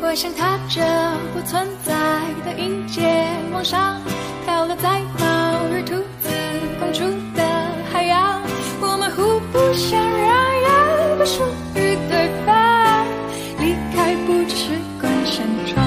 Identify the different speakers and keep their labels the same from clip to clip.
Speaker 1: 我想踏着不存在的音阶，往上漂流在猫与兔子共处的海洋。我们互不相让，也不属于对方，离开不只是关上窗。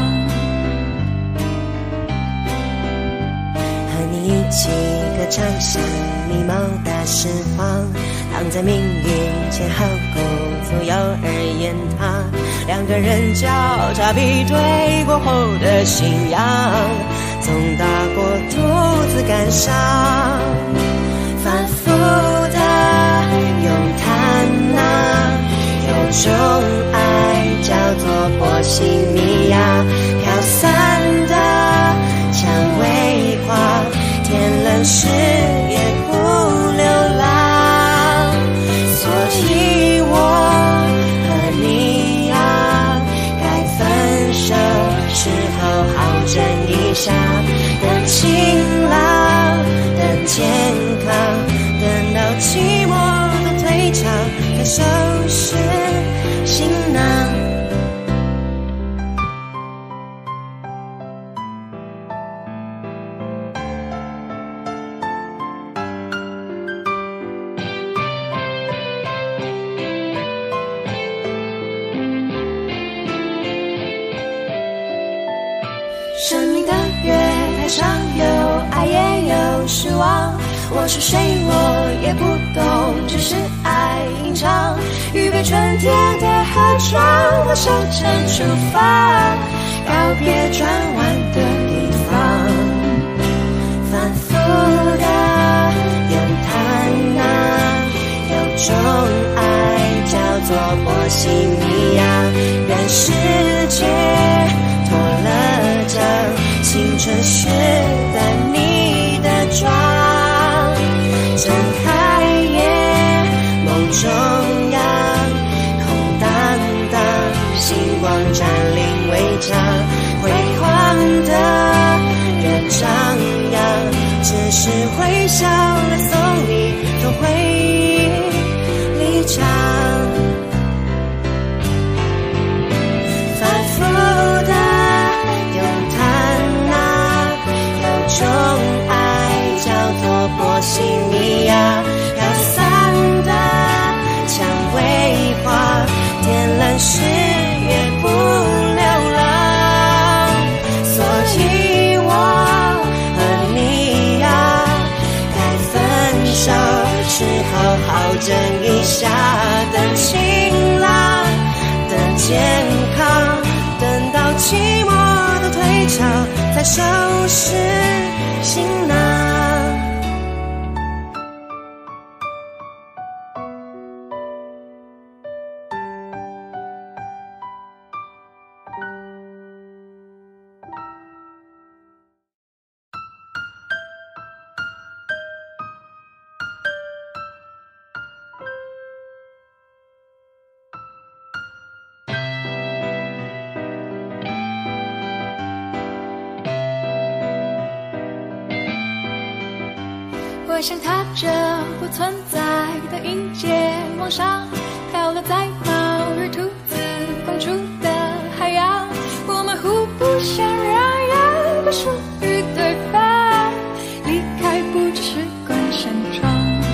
Speaker 2: 和你一起歌唱，像迷茫大释放，躺在命运前后鼓左右而言他，两个人交叉比对过后的信仰，总大过独自感伤。反复的咏叹啊，有种爱叫做波西米亚，飘散的蔷薇花，天冷时也不流浪。所以我和你啊，该分手时候好整一下，等晴朗，等健康，等到寂寞的退场，该收拾行囊。
Speaker 1: 生命的月台上有爱也有失望，我是谁我也不懂，只是爱吟唱，预备春天的河床，我手撑出发，告别转弯的地方。反复的咏叹啊，有种爱叫做波西米亚，愿世界脱了妆，青春时的你的妆，睁开眼，梦中央，空荡荡，星光占领围墙，辉煌的人张扬，只是微笑来送你从回忆离场。反复的咏叹啊，有种爱叫做波西米亚，飘散的蔷薇花，天蓝时也不流浪。所以我和你呀，该分手时候好整一下，等晴朗，等健康，等到寂寞的退场，再收拾行囊。 我想踏着不存在的音阶，往上漂流在猫与兔子共处的海洋。我们互不相让，也不属于对方，离开不只是关上窗。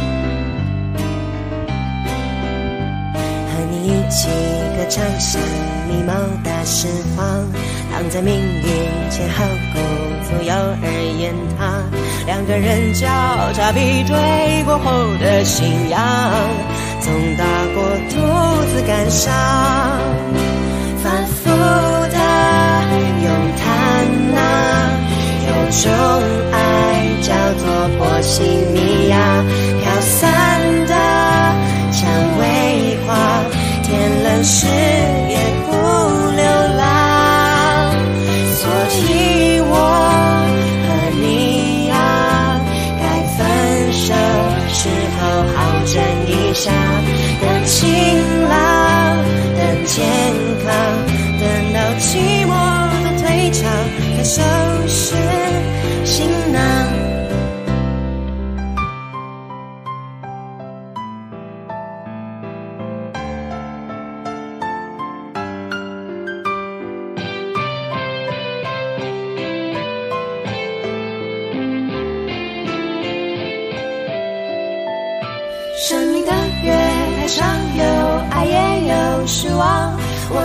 Speaker 2: 和你一起歌唱，像迷茫大释放，躺在命运前后鼓左右而言他，两个人交叉比对过后的信仰，总大过独自感伤。反复的咏叹啊，有种爱叫做波西米亚，飘散的蔷薇花，天冷时也不流浪。所以我和你啊，该分手时候好整一下，等晴朗，等健康，等到寂寞的退场，该收拾行囊。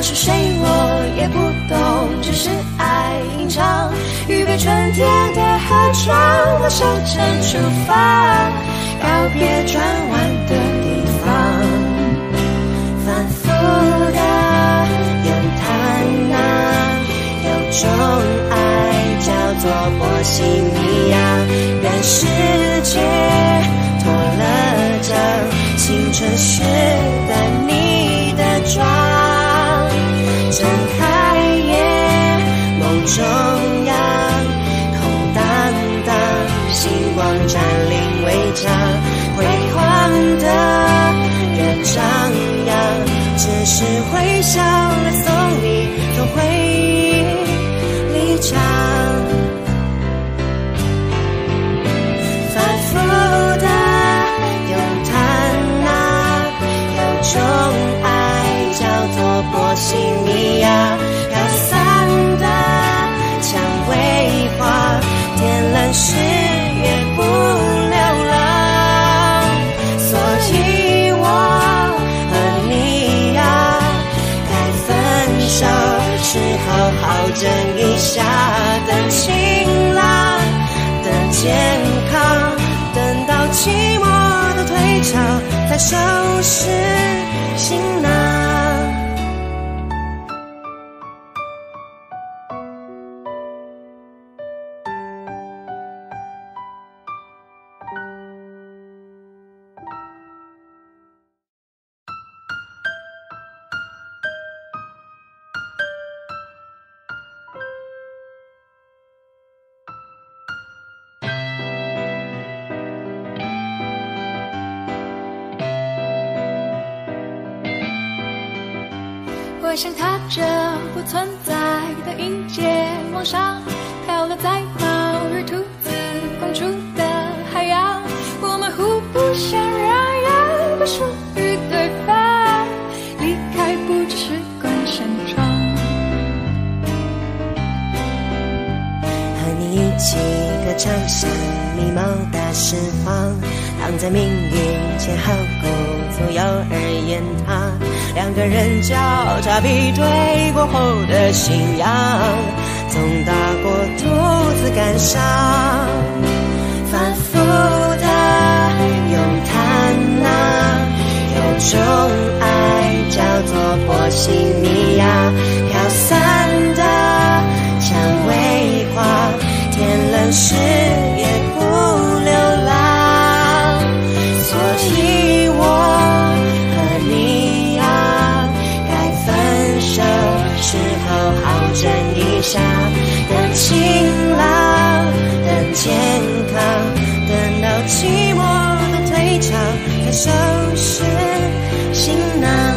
Speaker 1: 是谁我也不懂，只是爱吟唱，预备春天的河床，我收成出发，告别转弯的地方。反复的咏叹啊，有种爱叫做波西米亚，让世界脱了妆，青春时的你的妆，睁开眼梦中央，空荡荡星光占领围墙，辉煌的人张扬，只是微笑来送你从回忆离场。反复的咏叹啊，有种爱叫做波西米亚，飘散的蔷薇花，天蓝时也不流浪。所以我和你呀，该分手时好好整一下，等晴朗，等健康，等到寂寞的退潮，再收拾行囊。
Speaker 3: 我想踏着不存在的银阶往上，漂流在猫与兔子共处的海洋，我们互不相让，要不属于对方，离开不只是关上窗。
Speaker 2: 和你一起歌唱，像迷茫大释放，躺在命运前后顾左右而言他，两个人交叉比对过后的信仰，总大过独自感伤。反复的咏叹啊，有种爱叫做波西米亚，飘散的蔷薇花，天冷时也不流浪。所以我和你呀，该分手时好好整一下，等晴朗，等健康，等到寂寞的退潮，再收拾行囊。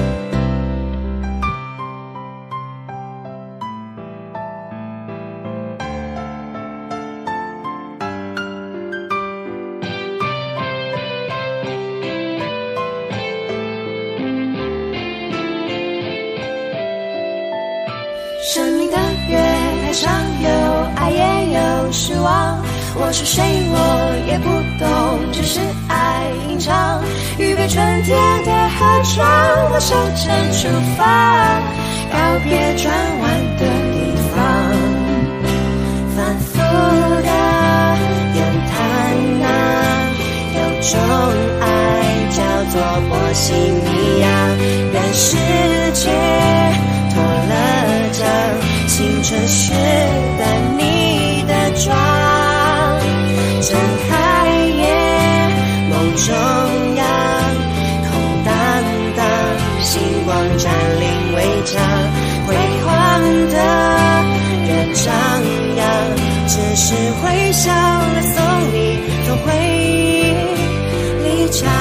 Speaker 1: 生命的月台上有爱也有失望，我是谁我也不懂，只是爱吟唱，预备春天的河床，我收成出发，告别转弯的地方。反复的咏叹啊，有种爱叫做波西米亚，让世界脱了妆，青春时的你的妆，睁开眼梦中央，空荡荡星光占领围墙，辉煌的人张扬，只是微笑来送你从回忆离场。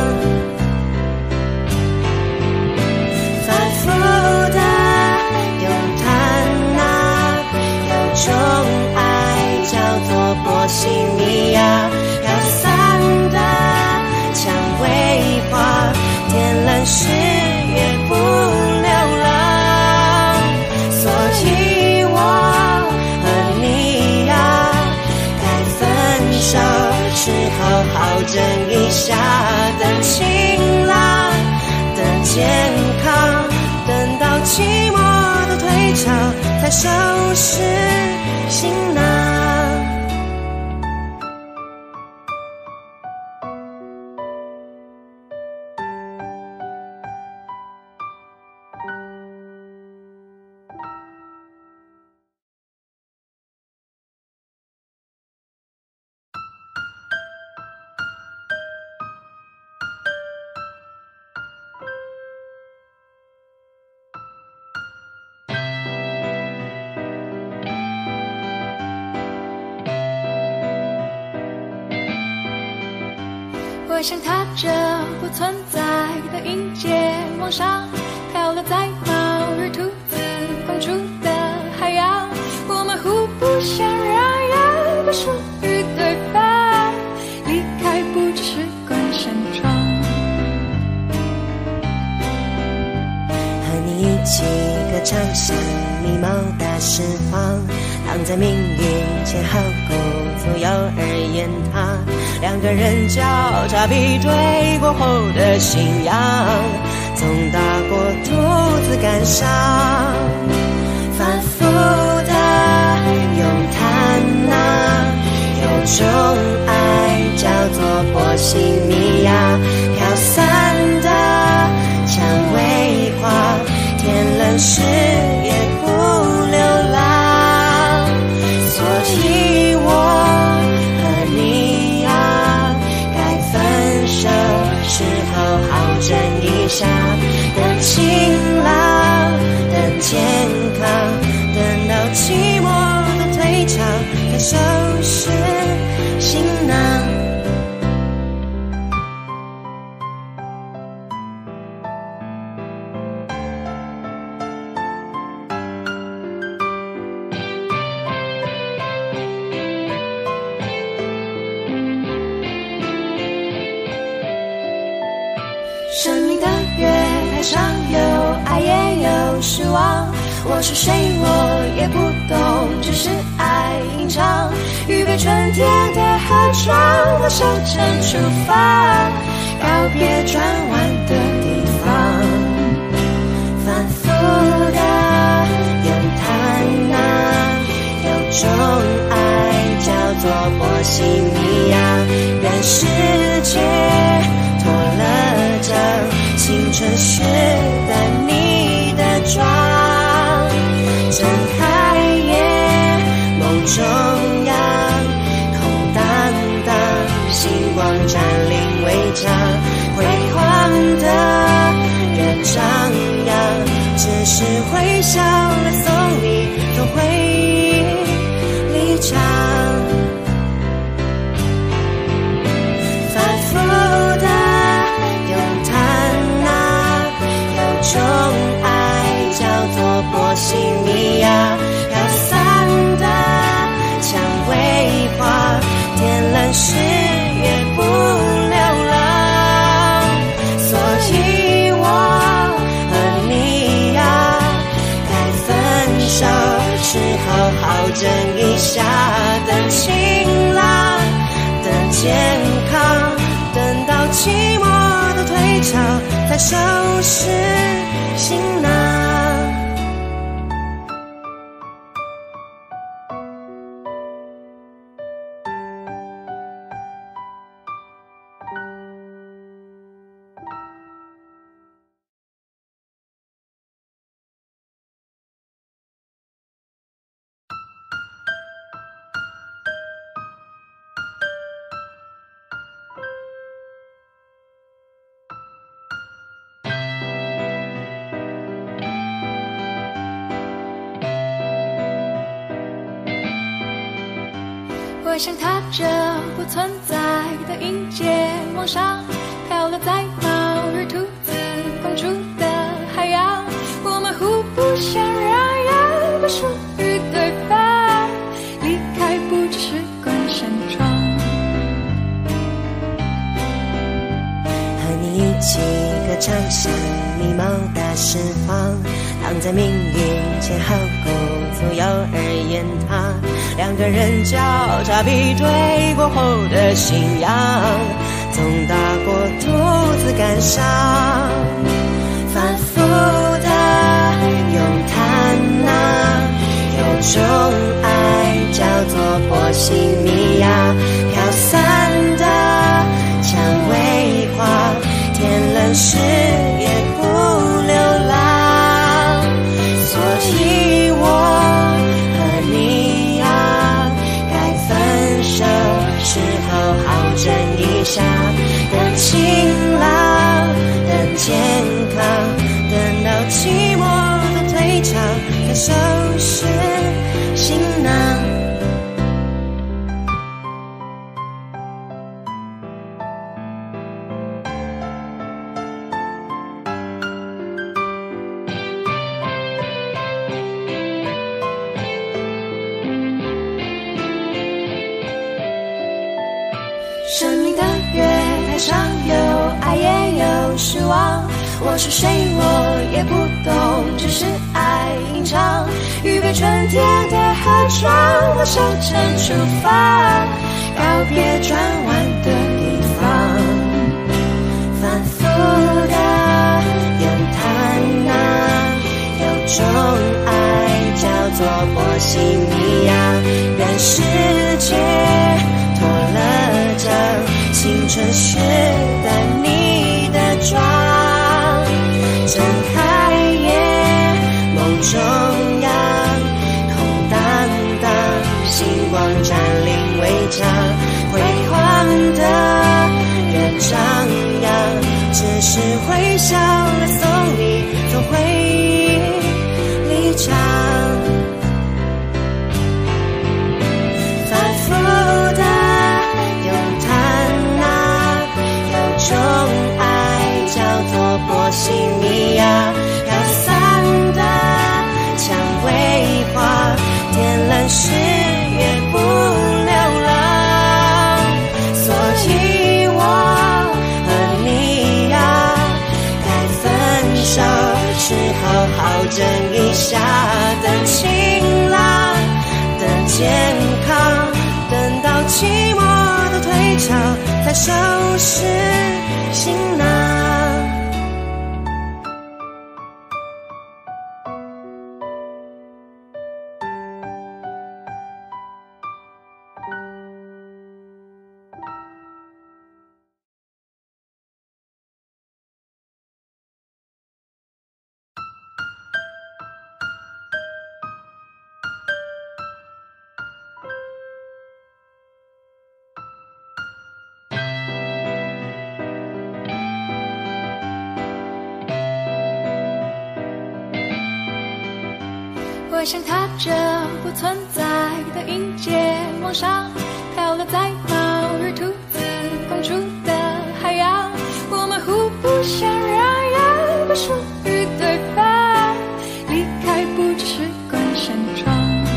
Speaker 1: 反复的咏叹啊，有种爱叫做波西米亚，飘散的蔷薇花，天蓝时也不流浪。所以我和你呀，该分手时好好整一下，
Speaker 2: 再收拾行囊。
Speaker 3: 我想踏着不存在的迎接梦想，漂流在猫与兔子共处的海洋。我们互不相让，也不属于对方，离开不只是关上窗。
Speaker 2: 和你一起歌唱，像迷茫的释放，躺在命运前后孤独幼儿园堂，两个人交叉比对过后的信仰，总大过独自感伤。反复的咏叹啊，有种爱叫做波西米亚，飘散的蔷薇花，天冷时也不流浪。所以我和你啊，该分手时候好整一下，等晴朗，等健康，等到寂寞的退场，该收拾行囊。
Speaker 1: 生命的月台上有爱也有失望，我是谁我也不懂，只是爱吟唱，预备春天的河床，我收成出发，告别转弯的地方。反复的咏叹啊，有种爱叫做波西米亚，让世界脱了这青春时的你的妆，睁开眼梦中央，空荡荡，星光占领围墙，辉煌的人张扬，只是微笑来送你从回忆离场。反复的咏叹啊，有种爱叫做波西米亚，飘散的蔷薇花，天冷时也不流浪。所以我和你啊，该分手时候好整一下，等晴朗，等健康，等到寂寞的退潮，再收拾行囊。
Speaker 3: 我想踏着不存在的迎接梦想，漂流在猫与兔子共处的海洋。我们互不相让，也不属于对方，离开不只是关上窗。
Speaker 2: 和你一起歌唱，像迷茫的释放，躺在命运前后孤独幼儿园堂，两个人交叉比对过后的信仰，总大过独自感伤。反复的咏叹啊， 再收拾行囊。
Speaker 1: 生命的月台上有爱也有失望，我是谁我也不懂，只是爱吟唱。预备春天的河床，我收成出发，告别转弯的地方。反复的咏叹啊，有种爱叫做波西米亚，愿世界脱了这青春时的你的妆，睁开眼，梦中央，空荡荡，星光占领围墙，辉煌的人张扬，只是微笑了送你从回忆离场。反复的咏叹啊，有种爱叫做波西米亚，飘散的蔷薇花，点燃誓约不流浪。所以我和你呀，该分手时好好整一下，等晴朗，等健康，等到寂寞的退潮，再收拾行囊。
Speaker 3: 我想踏着不存在的迎接，往上漂流在冒日兔子放出的海洋，我们互不相让，要不属于对方，离开不只是关上窗。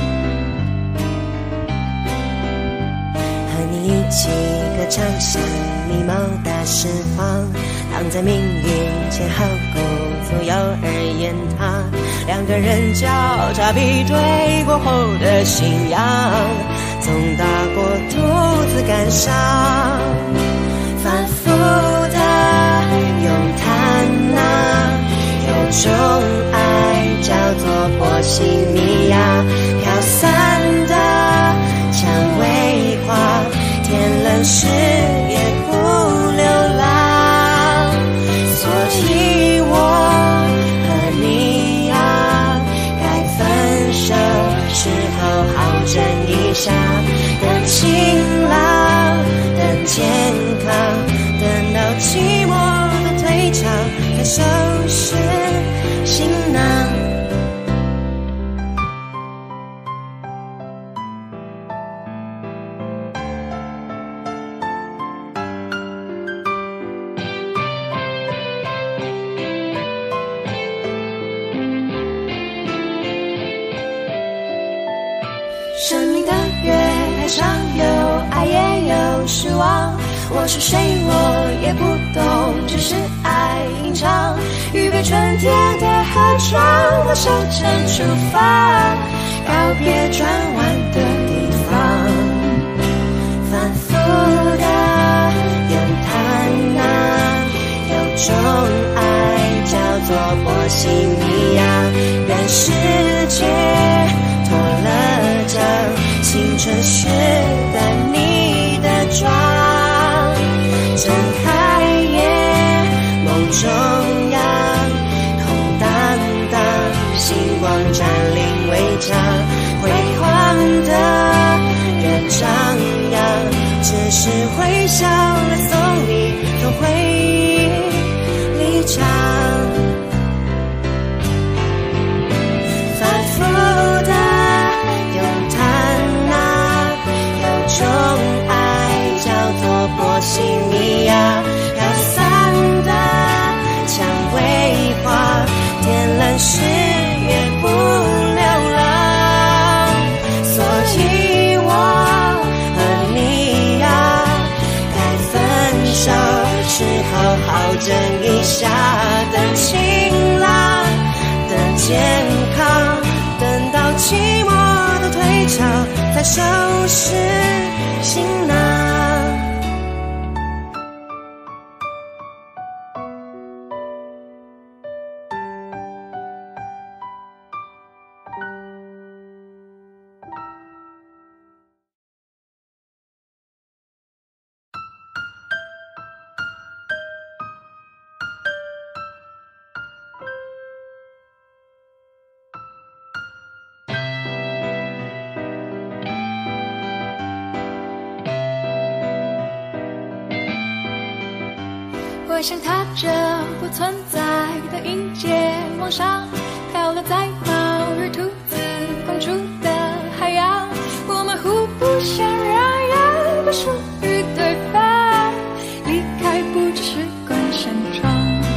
Speaker 2: 和你一起歌唱，像迷茫大释放，躺在命运前后鼓左右而言他，两个人交叉比对过后的信仰，总大过独自感伤。反复的咏叹啊，有种爱叫做波西米亚，飘散的蔷薇花，天冷时也不流浪。所以我和你呀，该分手时好好整一下，等晴朗，等健康，等到寂寞的退潮，再收拾行囊。
Speaker 1: 生命的月台上有爱也有失望，我是谁我也不懂，只是爱吟唱。预备春天的河床，我收成出发，告别转弯的地方。反复的咏叹啊，有种爱叫做波西米亚，愿世界脱了这青春时的你的妆，睁开眼，梦中央，空荡荡，星光占领围墙，辉煌的人张扬，只是微笑了送你从回忆离场。反复
Speaker 2: 收拾行囊。
Speaker 3: 我想踏着不存在的音节，往上漂流在猫日兔子共处的海洋。我们互不相让，也不属于对方，离开不只是关上窗。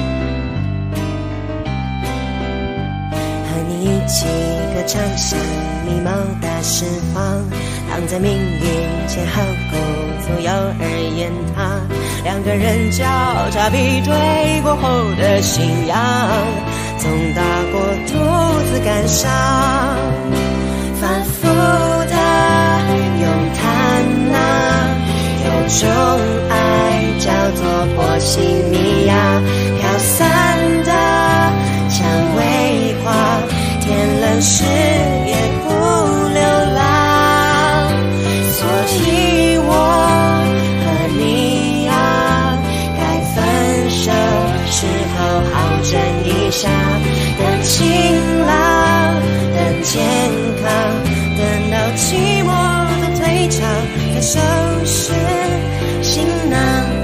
Speaker 2: 和你一起歌唱像迷茫大释放，躺在命运前后鼓足右耳言他，两个人交叉比对过后的信仰，总大过独自感伤。反复的咏叹啊，有种爱叫做波西米亚，飘散的蔷薇花，天冷时也不流浪。所以我和你啊，该分手时候好整一下，等晴朗，等健康，等到寂寞的退场，再收拾行囊。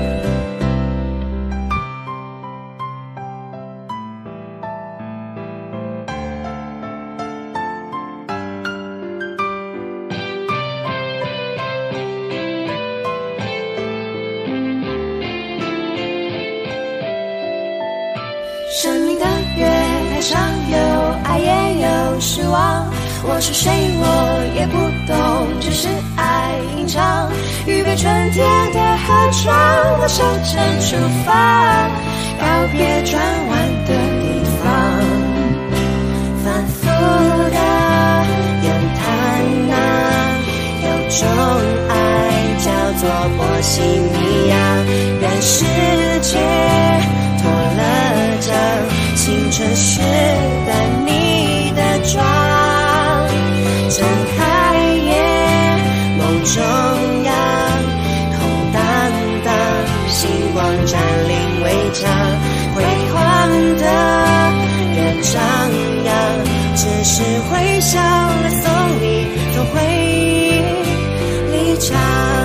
Speaker 1: 生命的月台上有爱也有失望，我是谁我也不懂，只是爱吟唱，预备春天的河床，我收成出发，告别转弯的地方。反复的咏叹啊，有种爱叫做波西米亚，愿世界脱了这青春时的你的妆，睁开眼梦中央，空荡荡星光占领围墙，辉煌的人张扬，只是微笑来送你从回忆离场。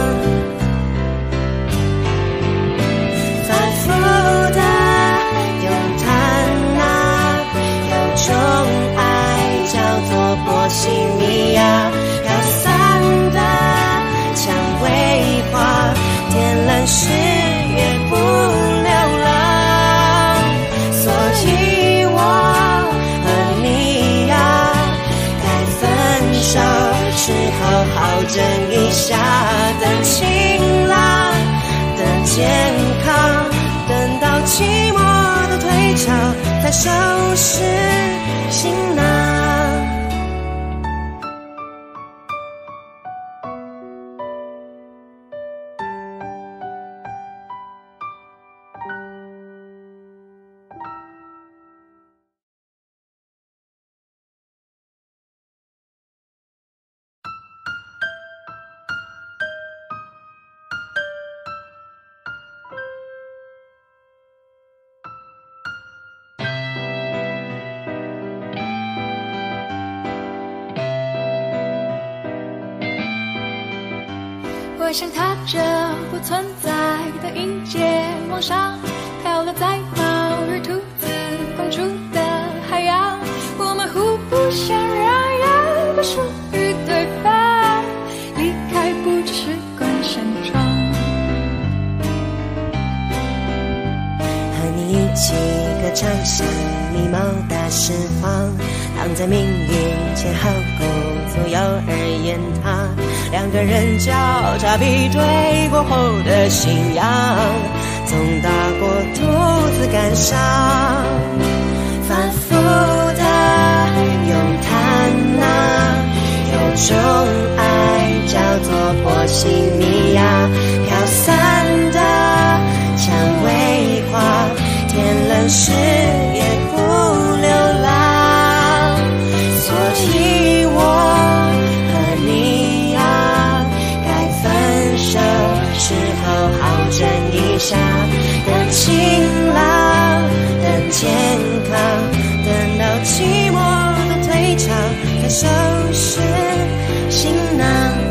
Speaker 1: 反复的咏叹啊，有种爱叫做波西米亚，飘散的蔷薇花，天冷时也不流浪。所以我和你呀，该分手时候好整一下，等晴朗，等健康，等到寂寞的退场，再收拾行囊。
Speaker 3: 我想踏着不存在的音节，往上漂流在猫日兔子共处的海洋。我们互不相让，也不属于对方，离开不只是关上窗。
Speaker 2: 和你一起歌唱像迷茫大释放，躺在命运前后鼓足右耳言他，两个人交叉比对过后的信仰，总大过独自感伤。反复的咏叹啊，有种爱收拾行囊。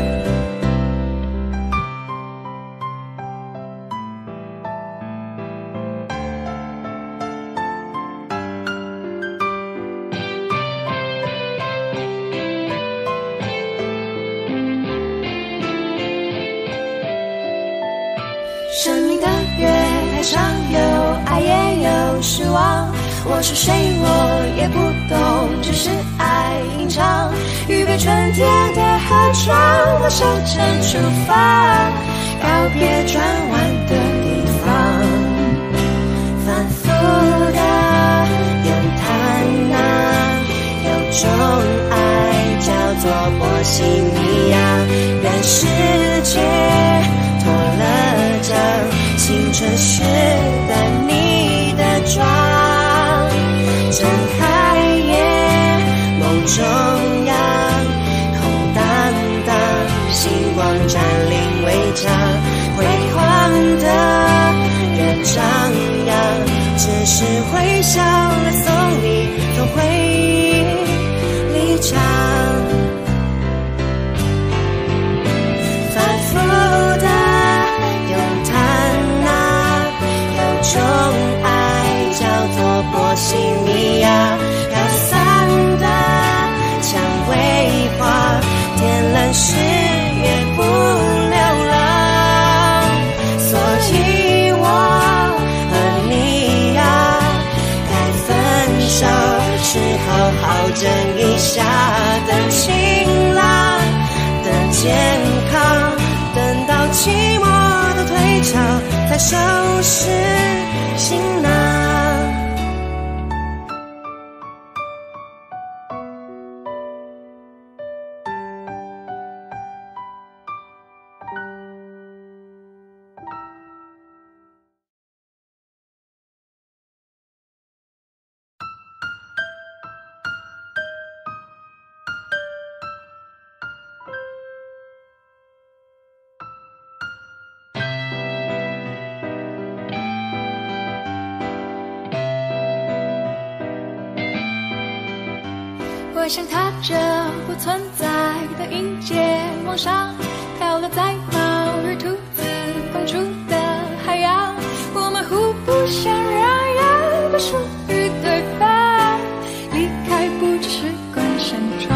Speaker 1: 生命的月台上有爱也有失望，我是谁我也不懂，只是爱吟唱。预备春天的河床，到小城出发，告别转弯的地方。反复的咏叹啊，有种爱叫做波西米亚，让世界脱了这青春时的你的妆，睁开眼梦中央，空荡荡星光占领围墙，辉煌的人张扬，只是微笑来送你从回忆离场。反复的咏叹啊，有种爱叫做波西米亚，飘散的蔷薇花，天蓝时也不流浪。所以我和你呀，该分手时好好整一下，等晴朗，等健康，等到寂寞的退潮，再收拾行囊。
Speaker 3: 我想踏着不存在的迎接梦想，漂流在猫与兔子共处的海洋，我们互不相让，也不属于对方，离开不只是关上窗。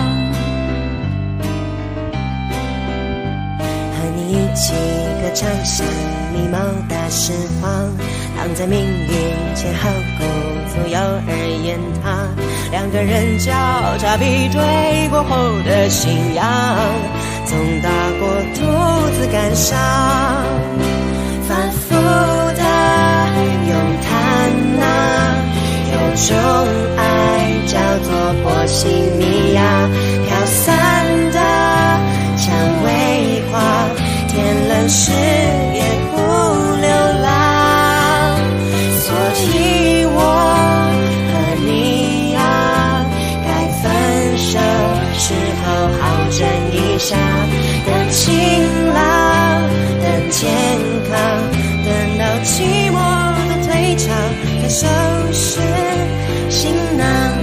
Speaker 2: 和你一起歌唱，像迷茫的释放，躺在命运前后鼓足右而言他，两个人交叉比对过后的信仰，总大过独自感伤。反复的咏叹啊，有种爱叫做波西米亚，飘散的蔷薇花，天冷时也不流浪。所以我和你呀，该分手时好好整一下，等晴朗，等健康，等到寂寞的退潮，再收拾行囊。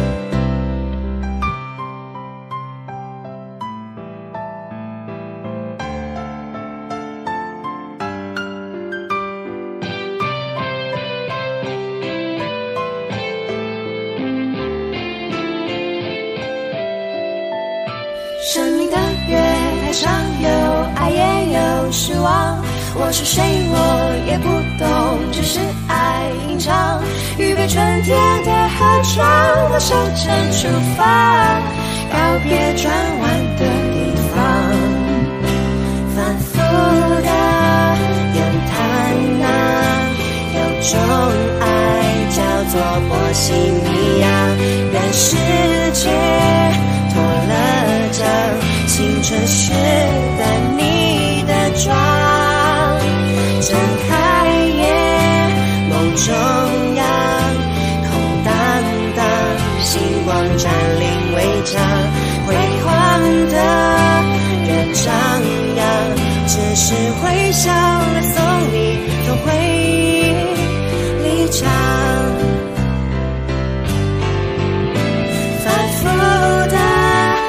Speaker 1: 生命的月台上有爱也有失望，我是谁我也不懂，只是爱吟唱。预备春天的河床，到小城出发，告别转弯的地方。反复的咏叹啊，有种爱叫做波西米亚，让世界脱了这青春时的你的妆，睁开眼梦中央，空荡荡星光占领围墙，辉煌的人张扬，只是微笑来送你从回忆离场。反复的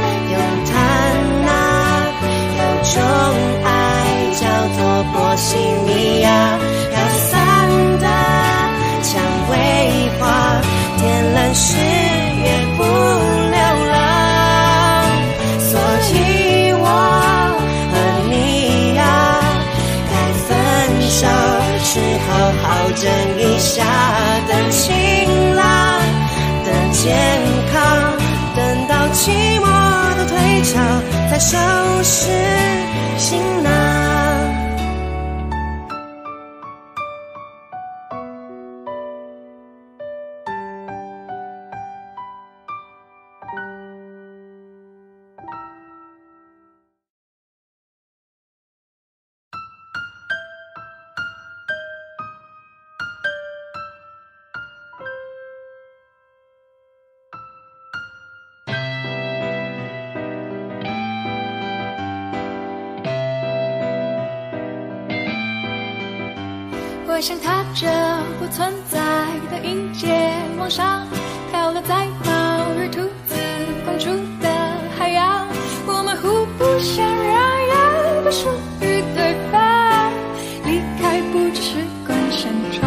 Speaker 2: 康，等到寂寞的退潮，再收拾行囊。
Speaker 3: 我想踏着不存在的音节，往上漂流在猫日兔子共处的海洋。我们互不相让，也不属于对方，离开不只是关擅长。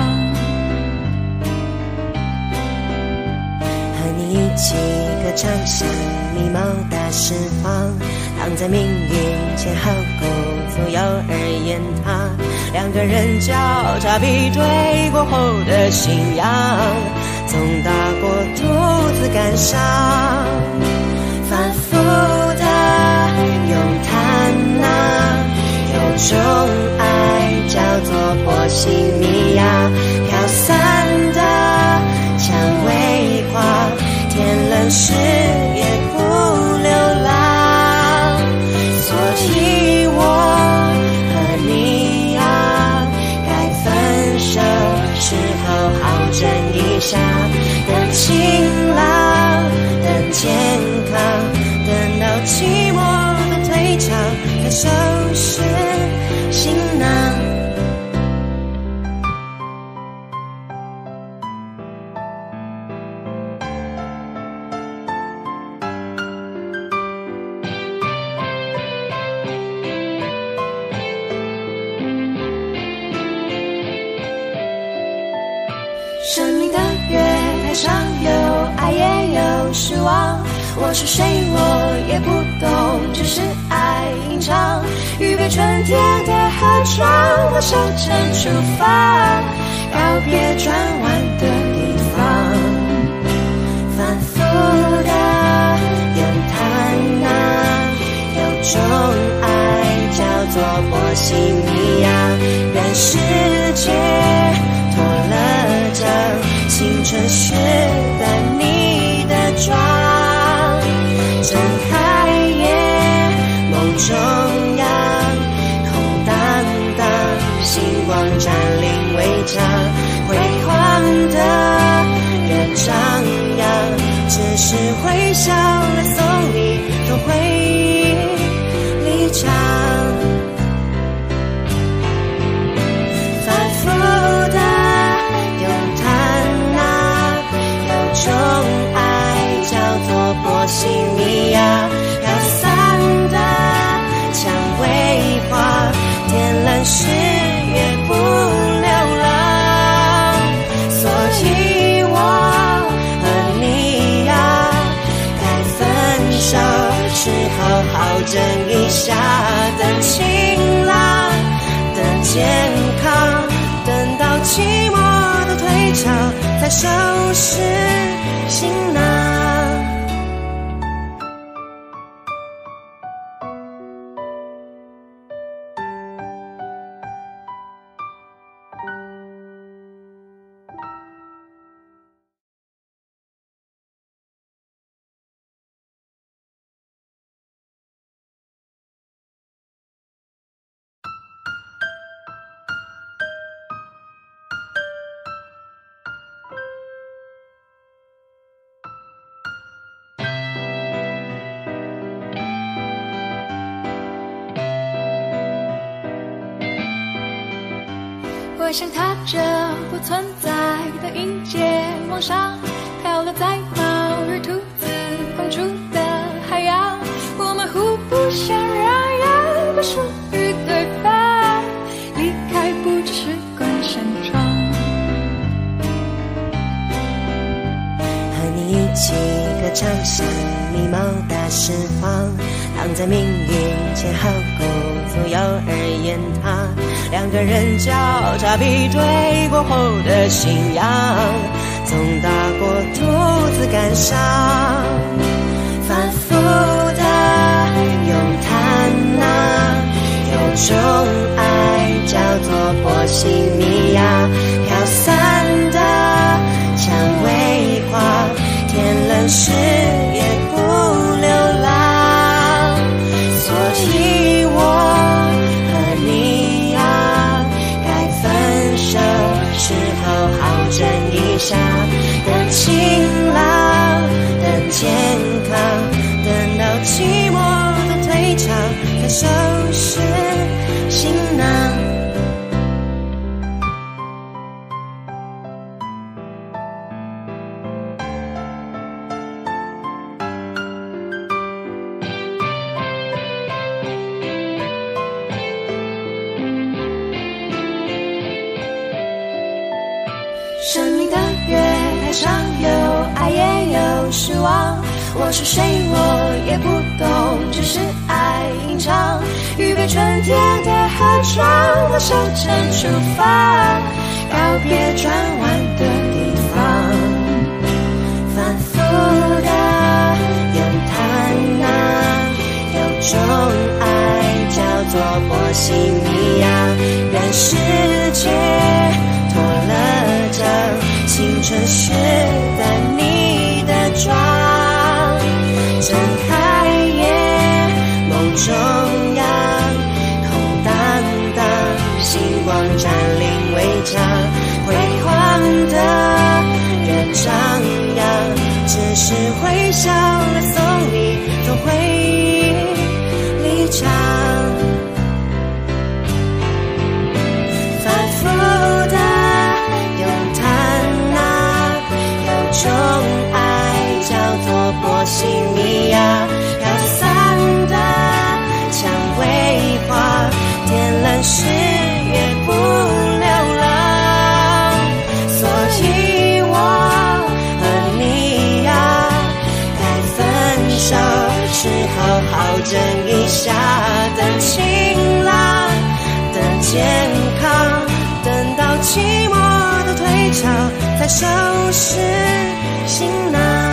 Speaker 2: 和你一起歌唱，像迷茫大释放，躺在命运前后鼓左右而言他，两个人交叉比对过后的信仰，总大过独自感伤。反复的咏叹啊，有种爱叫做波西米亚，飘散的蔷薇花，天冷时也不流浪。所以我和你啊，该分手时候好整一下，等晴朗，等健康，等到寂寞的退潮，再收拾行囊。
Speaker 1: 生命的月台上有爱也有失望，我是谁我也不懂，只是爱吟唱，预备春天的河床，我收成出发，告别转弯的地方。反复的咏叹啊，有种爱叫做波西米亚，愿世界脱了妆，青春时的你的妆，睁开眼梦中央，空荡荡星光占领围墙，辉煌的人张扬，只是微笑来送你从回忆离场。反复的咏叹啊，有种爱叫做波西米亚，飘散的蔷薇花，天蓝时也不流浪。所以我和你呀，该分手时候好整一下，等晴朗，等健康，等到寂寞的退潮，再收拾行囊。
Speaker 3: 我想踏着不存在的音节，往上漂流在猫日兔子共处的海洋。我们互不相让，也不属于对方，离开不只是关擅长。
Speaker 2: 和你一起歌唱，像迷茫大释放，躺在命运前后鼓左右而言他，两个人交叉比对过后的信仰，总大过独自感伤。 康，等到寂寞的退场，再收拾行囊。
Speaker 1: 生命的月台上有爱也有失望，我是谁我也不懂，只是爱吟唱，预备春天的河床，我收成出发，告别转弯的地方，反复的咏叹啊，有种爱叫做波西米亚，让世界脱了妆，青春时的你的妆，睁开眼，梦中央，空荡荡，星光占领围墙，辉煌的人张扬，只是微笑了送你从回忆离场。反复的咏叹啊，有种爱叫做波西米亚，飘散的蔷薇花，点燃誓约不流浪。所以我和你呀，该分手时好好整一下，等晴朗，等健康，等到寂寞的退场，再收拾行囊。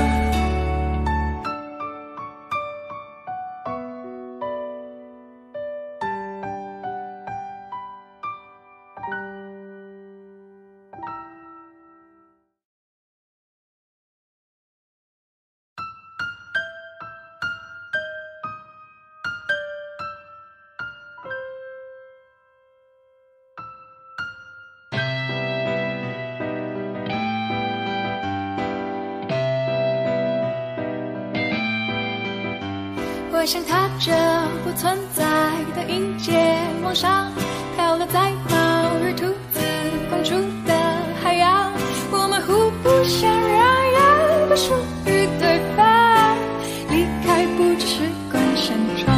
Speaker 3: 我想踏着不存在的银阶，往上漂流在猫与兔子共处的海洋，我们互不相让，也不属于对方，离开不只是关上窗。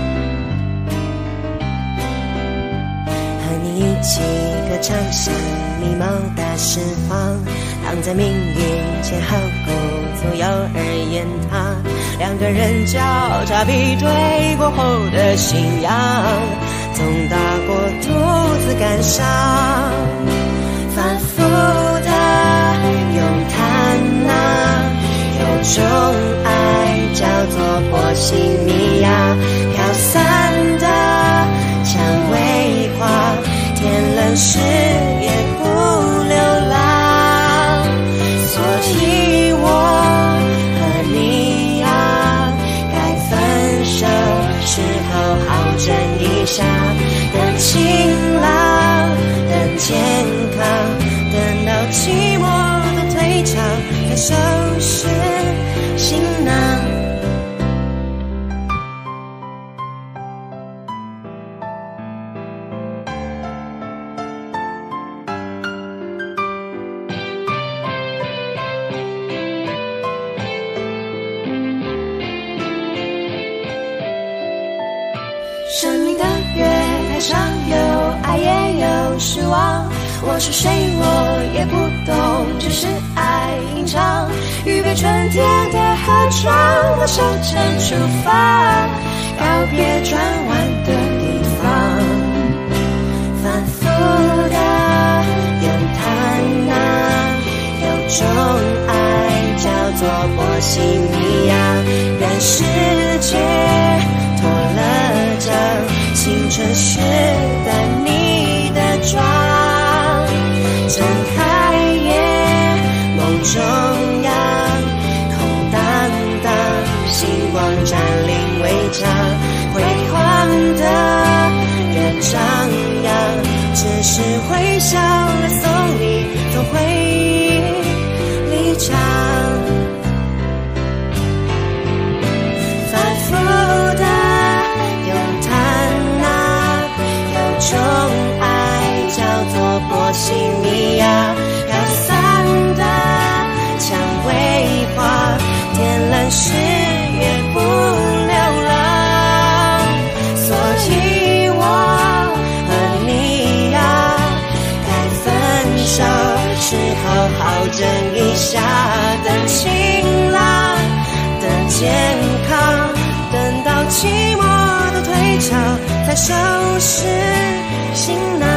Speaker 2: 和你一起歌唱，像迷茫大释放，躺在命运前后顾左右而言他，两个人交叉比对过后的信仰，总大过独自感伤。反复的咏叹啊，有种爱叫做波西米亚，飘散的蔷薇花，天冷时也不流浪。所以我和你呀，该分手时好好整一下，等晴朗，等健康，等到寂寞的退场，再收拾行囊。
Speaker 1: 生命的月台上有爱也有失望，我是谁我也不懂，只是爱吟唱，预备春天的河床，我收成出发，告别转弯的地方，反复的咏叹啊，有种爱叫做波西米亚，让世界脱了妆，青春时的你的妆，睁开眼，梦中央，空荡荡，星光占领围墙，辉煌的人张扬，只是微笑了送你从回忆离场。
Speaker 2: 收拾行囊。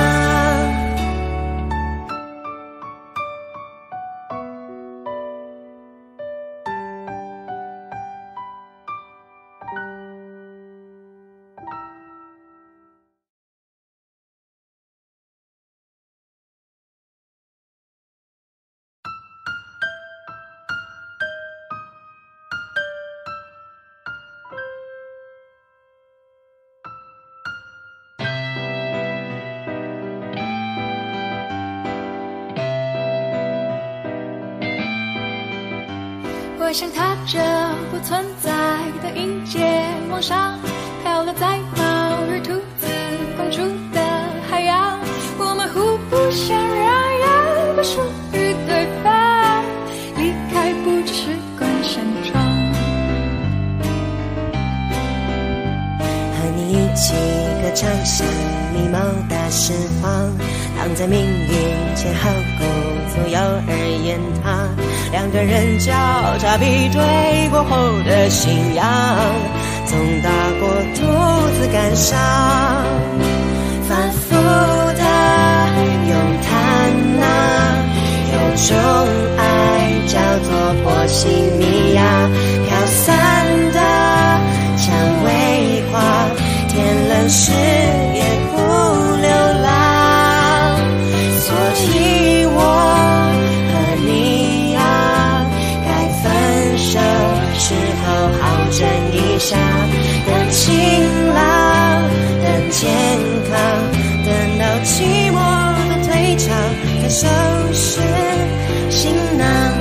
Speaker 3: 我想踏着不存在的音节，往上漂流在猫与兔子共处的海洋。我们互不相让，也不属于对方，离开不只是关上窗。
Speaker 2: 和你一起歌唱，像迷蒙的释放，躺在命运前后顾左右而言他，两个人交叉比对过后的信仰，总大过独自感伤。反复的咏叹啊，有种爱叫做波西米亚，飘散的蔷薇花，天冷时也不流浪。所以我和你啊，该分手时好好整一下，等晴朗，等健康，等到寂寞的退场，再收拾行囊。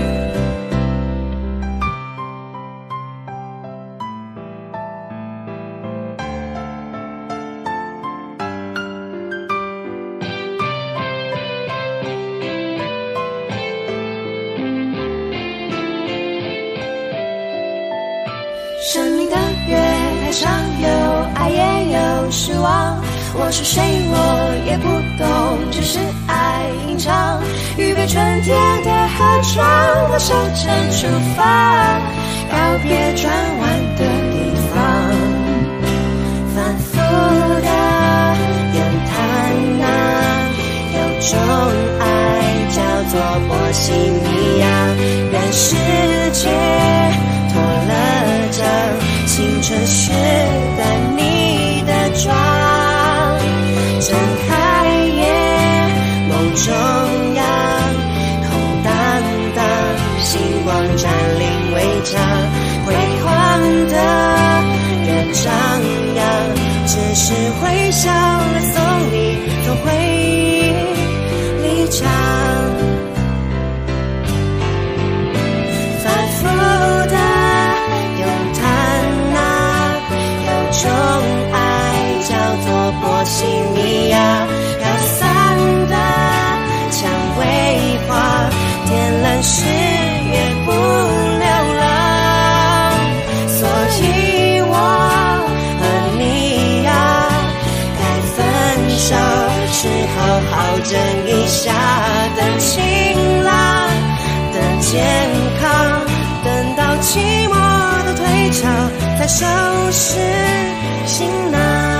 Speaker 1: 生命的月台上有爱也有失望，我是谁我也不懂，只是爱吟唱，预备春天的河床，我收成出发，告别转弯的地方。反复的咏叹啊，有种爱叫做波西米亚，让世界脱了这青春时的你的妆，睁开眼梦中央，空荡荡星光占领围墙，辉煌的人张扬，只是微笑来送你从回忆离场。反复的咏叹啊，有种爱叫做波西米亚，飘散的蔷薇花，天蓝时也不流浪。所以我和你呀，该分手时好好整一下，等晴朗，等健康，等到寂寞的退场，再收拾行囊。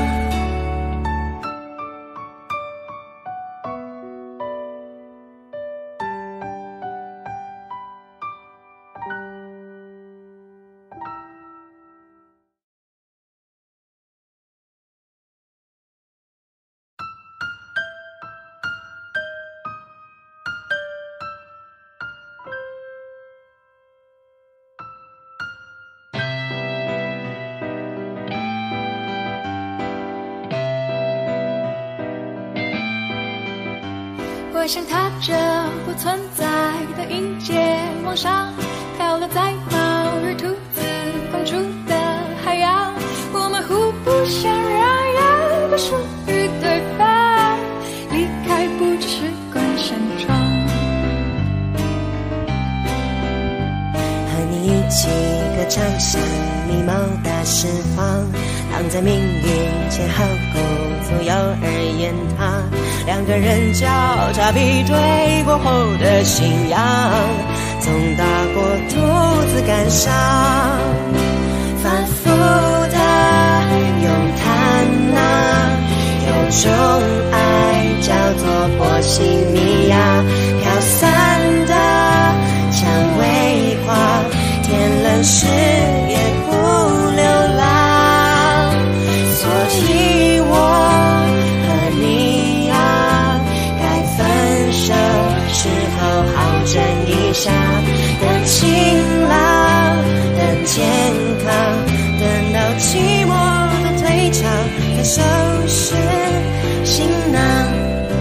Speaker 3: 我想踏着不存在的音节，往上漂流在猫与兔子共处的海洋。我们互不相让，也不属于对方，离开不只是关上窗。
Speaker 2: 和你一起歌唱，像迷蒙的释放，躺在命运前后顾左右而言他，两个人交叉比对过后的信仰，总大过独自感伤。反复的咏叹啊， 世也不流浪。所以我和你啊，该分手时候好整一下，等晴朗，等健康，等到寂寞的退场，再收拾行囊。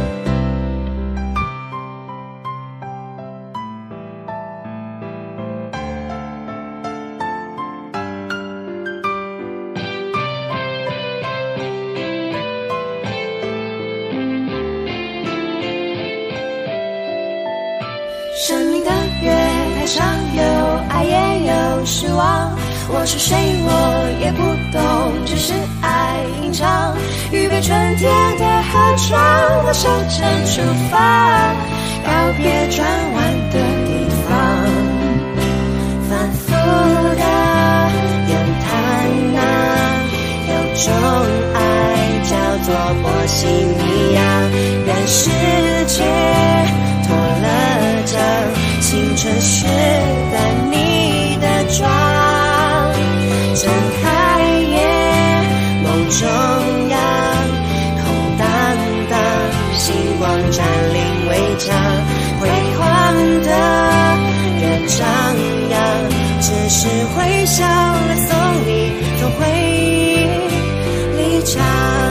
Speaker 1: 生命的月台上有爱也有失望，我是谁我也不懂，只是爱吟唱。预备春天的河床，我手撑出发，告别转弯的地方。反复的咏叹啊，有种爱叫做波西米亚，愿世界脱了这青春时的你的妆，睁开眼，梦中央，空荡荡，星光占领围墙，辉煌的乐张扬，只是微笑来送你从回忆离场。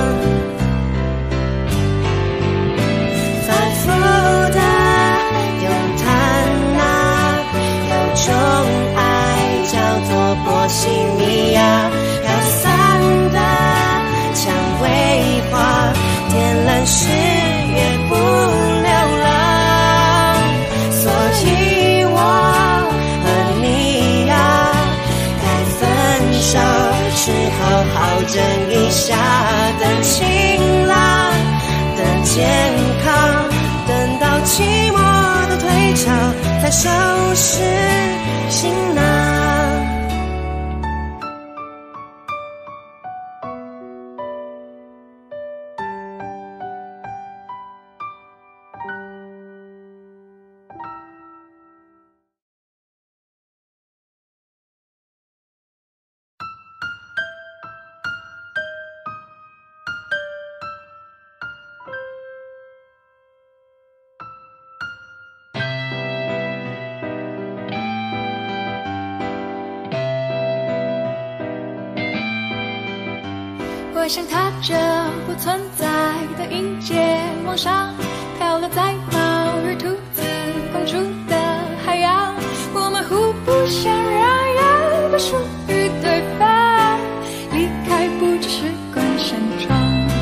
Speaker 1: 反复的咏叹啊，有种爱叫做波西米亚，飘散的蔷薇花，天蓝时也不流浪。所以我和你啊，该分手时候好整一下，等晴朗，等健康，等到寂寞的退场，再收拾行囊。
Speaker 3: 我想踏着不存在的迎接，往上漂流在猫与兔子共处的海洋，我们互不相让，也不属于对方，离开不只是关上窗。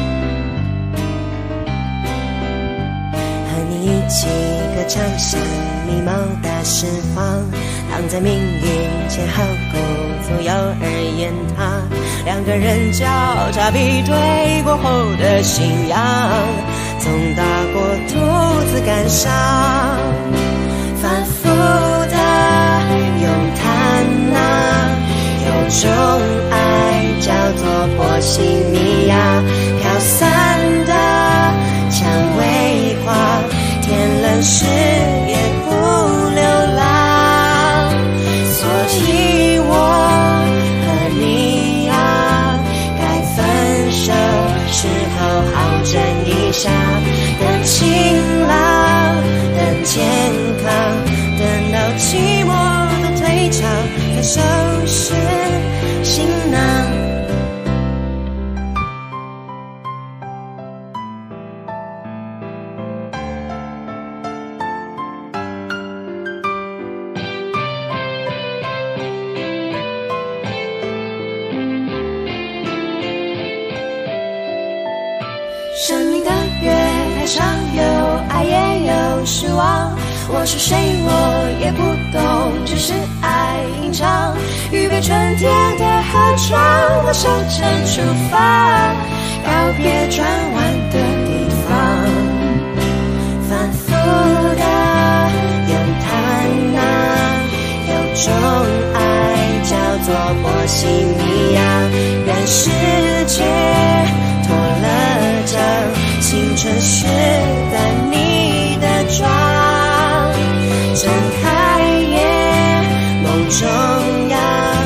Speaker 2: 和你一起歌唱像迷茫的释放，躺在命运前后鼓足右而言他，两个人交叉比对过后的信仰，总大过独自感伤。反复的咏叹啊，有种爱叫做波西米亚，飘散的蔷薇花，天冷时也不流浪。所以我和你啊，该分手时候好整一下，等晴朗，等健康，等到寂寞的退场，再收拾行囊。
Speaker 1: 生命的月台上有爱也有失望，我是谁我也不懂，只是爱吟唱。预备春天的河床，我手撑出发，告别转弯的地方。反复的咏叹啊，有种爱叫做波西米亚，愿世界脱了这青春时的你的妆，睁开眼，梦中央，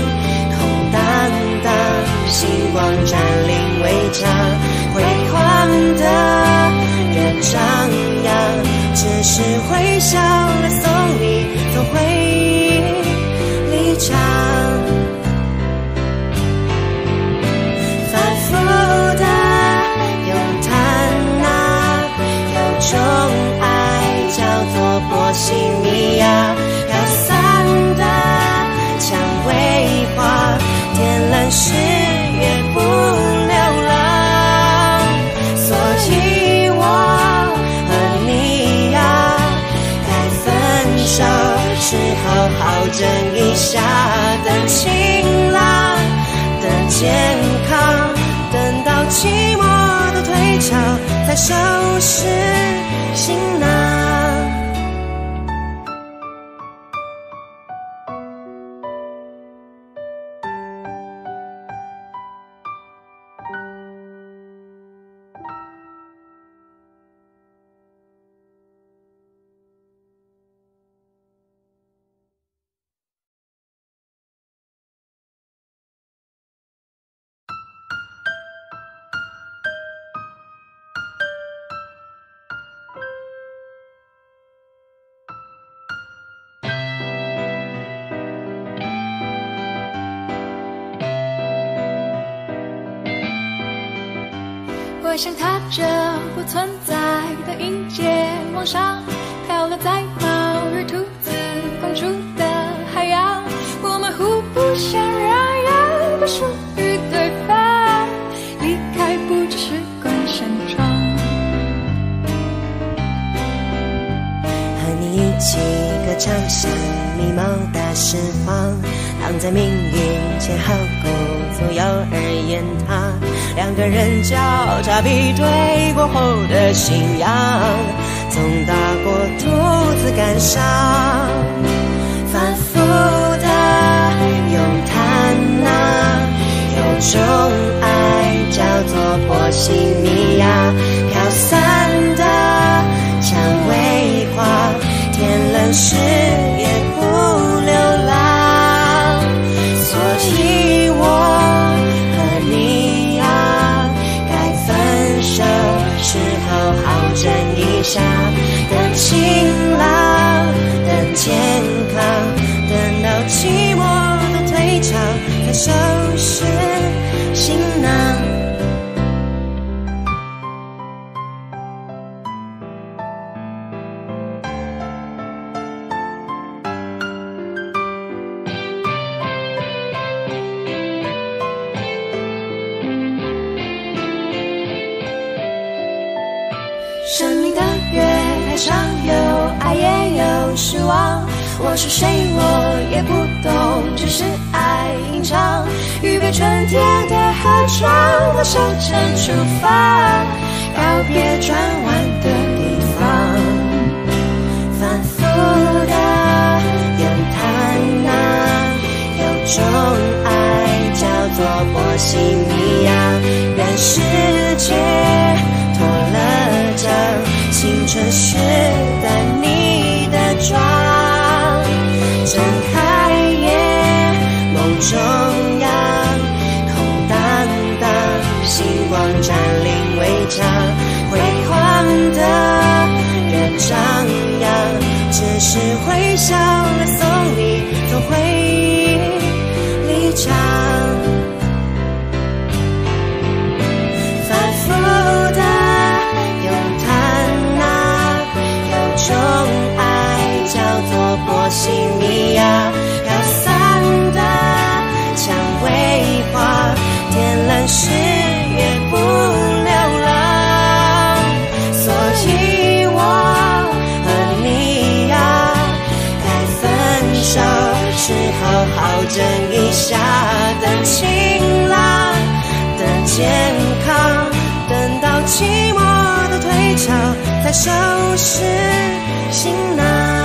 Speaker 2: 世也不流浪。所以我和你呀，该分手时好好整一下，等晴朗，等健康，等到寂寞的退潮，再收拾行囊。
Speaker 3: 我想踏着不存在的银阶，往上漂流在猫与兔子共处的海洋。我们互不相让，也不属于对方，离开不只是关上窗。
Speaker 2: 和你一起歌唱，像迷蒙的释放，躺在命运前后顾左右而言他，两个人交叉比对过后的信仰，总大过独自感伤。反复的咏叹呐，有种爱叫做波西米亚，飘散的蔷薇花，天冷时也不流浪。所以我和你呀，该分手时好好整一下，等晴朗，等健康，等到寂寞的退潮，再收拾行囊。
Speaker 1: 生命的月台上有爱也有失望，我是谁我也不懂，只是爱吟唱。预备春天的河床，我收成出发，告别转弯的地方。反复的咏叹呐，有种爱叫做波西米亚，愿世界脱了这青春时的你的妆，睁开眼梦中央，空荡荡星光占领围墙，辉煌的人张扬，只是微笑来送你从回忆离场。反复的咏叹呐，有种爱叫做波西米亚，飘散的蔷薇花，天蓝时也不流浪。所以我和你呀，该分手时好好整一下，等晴朗，等健康，等到寂寞的退潮，再收拾行囊。